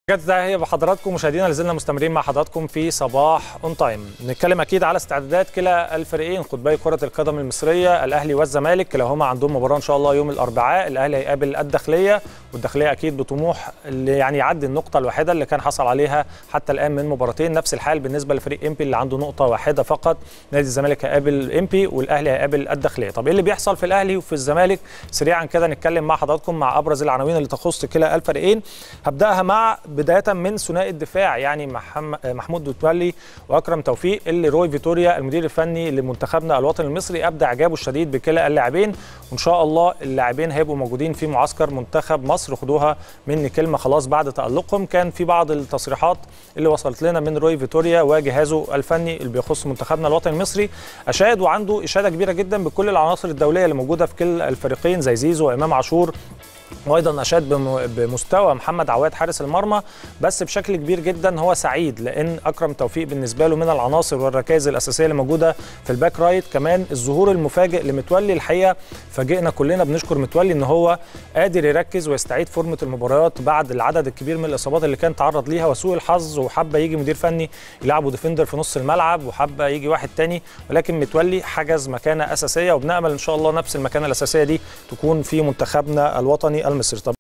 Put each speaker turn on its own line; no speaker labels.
تحية بحضراتكم مشاهدينا، لازلنا مستمرين مع حضراتكم في صباح اون تايم. نتكلم اكيد على استعدادات كلا الفريقين قطبي كرة القدم المصرية، الاهلي والزمالك، كلاهما عندهم مباراة ان شاء الله يوم الاربعاء. الاهلي هيقابل الداخلية، والداخلية اكيد بطموح اللي يعني يعدي النقطة الواحدة اللي كان حصل عليها حتى الان من مباراتين. نفس الحال بالنسبة لفريق امبي اللي عنده نقطة واحدة فقط. نادي الزمالك هيقابل امبي والاهلي هيقابل الداخلية. طب ايه اللي بيحصل في الاهلي وفي الزمالك؟ سريعا كده نتكلم مع حضراتكم مع ابرز العناوين اللي تخص كلا الفريقين. هبداها مع بداية من ثنائي الدفاع، يعني محمود متولي واكرم توفيق، اللي روي فيتوريا المدير الفني لمنتخبنا الوطني المصري ابدى اعجابه الشديد بكلا اللاعبين، وان شاء الله اللاعبين هيبقوا موجودين في معسكر منتخب مصر. خدوها مني كلمه خلاص بعد تالقهم. كان في بعض التصريحات اللي وصلت لنا من روي فيتوريا وجهازه الفني اللي بيخص منتخبنا الوطني المصري، اشاد وعنده اشاده كبيره جدا بكل العناصر الدوليه اللي موجوده في كلا الفريقين زي زيزو وامام عاشور، وايضا اشاد بمستوى محمد عواد حارس المرمى. بس بشكل كبير جدا هو سعيد لان اكرم توفيق بالنسبه له من العناصر والركائز الاساسيه اللي موجوده في الباك رايت. كمان الظهور المفاجئ لمتولي، الحقيقه فاجئنا كلنا، بنشكر متولي ان هو قادر يركز ويستعيد فورمه المباريات بعد العدد الكبير من الاصابات اللي كان تعرض ليها وسوء الحظ، وحابه يجي مدير فني يلعبه ديفندر في نص الملعب وحابه يجي واحد تاني، ولكن متولي حجز مكانه اساسيه، وبنامل ان شاء الله نفس المكانه الاساسيه دي تكون في منتخبنا الوطني المصري.